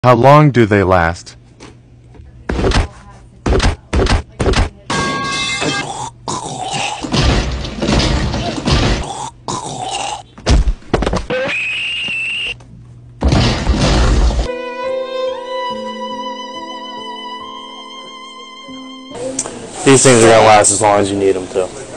How long do they last? These things are going to last as long as you need them to.